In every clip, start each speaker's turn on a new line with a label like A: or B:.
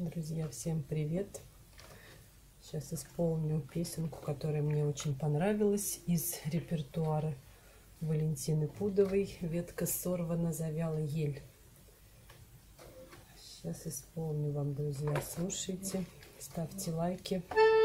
A: Друзья, всем привет! Сейчас исполню песенку, которая мне очень понравилась из репертуара Валентины Пудовой. Ветка сорвана, завяла ель. Сейчас исполню вам, друзья. Слушайте, ставьте лайки.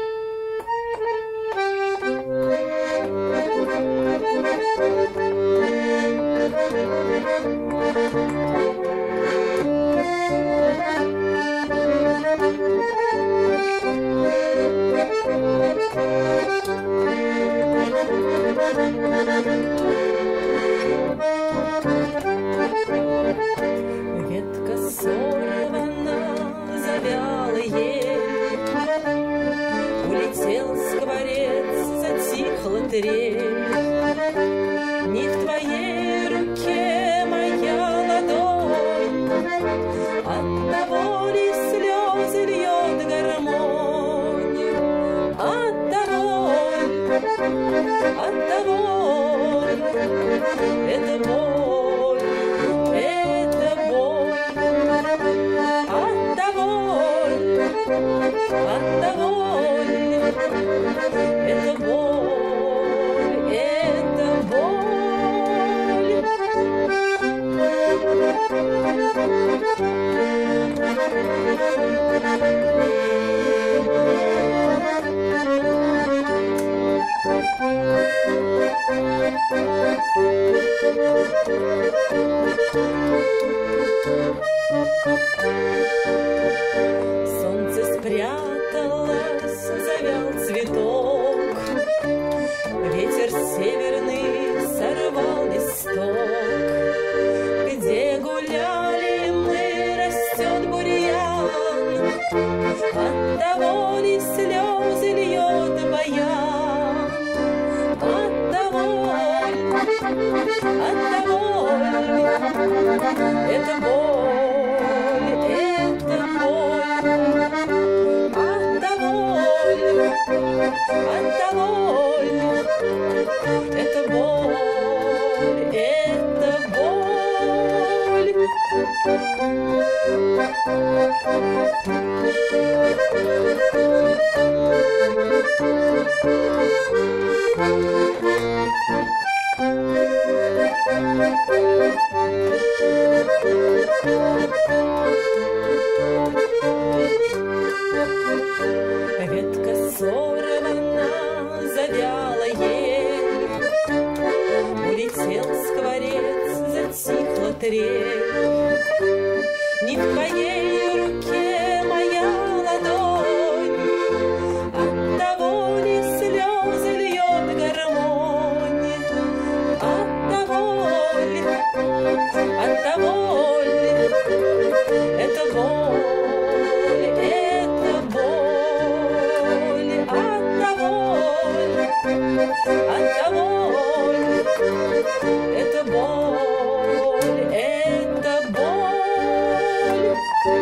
A: Ветка сорвана, завяла ель, улетел скворец, затихла трель. Не в твоей руке моя ладонь, оттого ли слезы льет гармонь? Оттого это боль, это боль. Оттого это боль, это боль. Солнце спряталось, завял цветок, ветер северный сорвал листок. Где гуляли мы, растет бурьян, оттого ли слезы льет баян? Оттого это боль, это боль. Оттого это боль, это боль. Ветка сорвана, завяла ель, улетел скворец, затихла трель. Не в твоей руке моя ладонь, оттого ли слезы льет гармонь? Оттого ли это боль, это боль. Оттого это боль, это боль.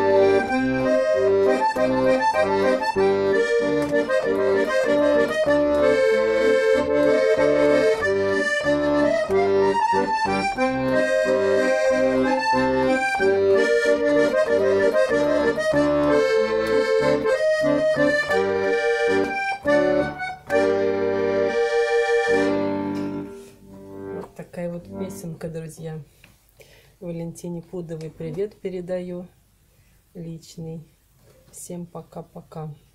A: Вот такая вот песенка, друзья. Валентине Пудовой привет передаю личный. Всем пока-пока.